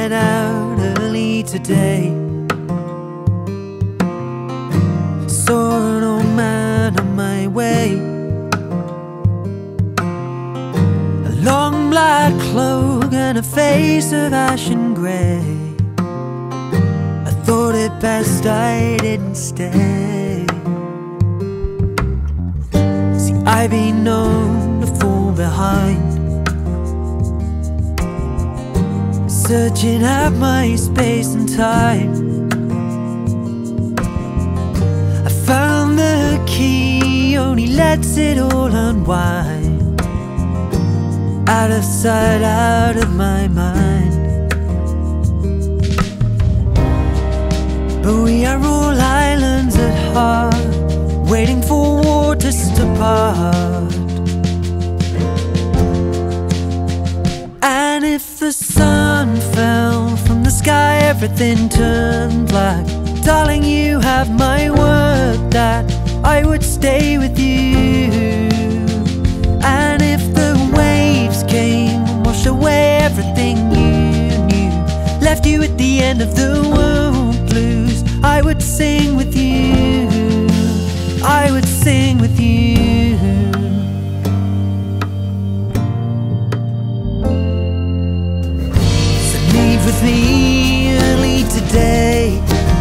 set out early today. Saw an old man on my way, a long black cloak and a face of ashen grey. I thought it best I didn't stay. See, I've been known to fall behind, searching out my space and time. I found the key, only lets it all unwind. Out of sight, out of my mind. But we are all islands at heart, waiting for waters to part. And if the sun fell from the sky, everything turned black. Darling, you have my word that I would stay with you. And if the waves came and washed away everything you knew, left you at the end of the world blues, I would sing with you. I would sing with you. With me early today,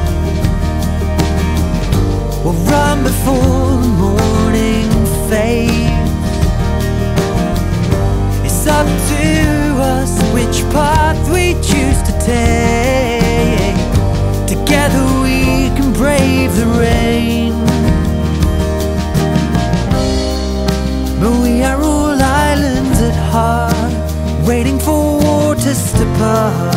we'll run before the morning fades. It's up to us which path we choose to take. Together we can brave the rain. But we are all islands at heart, waiting for waters to part.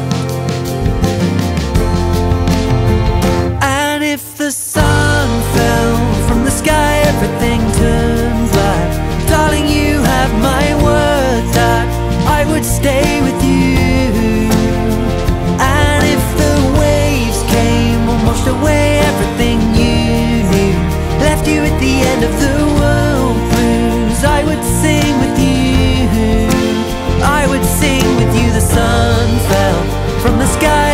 If the sun fell from the sky, everything turned black. Darling, you have my word that I would stay with you. And if the waves came and washed away everything you knew, left you at the end of the world blues, I would sing with you. I would sing with you. The sun fell from the sky,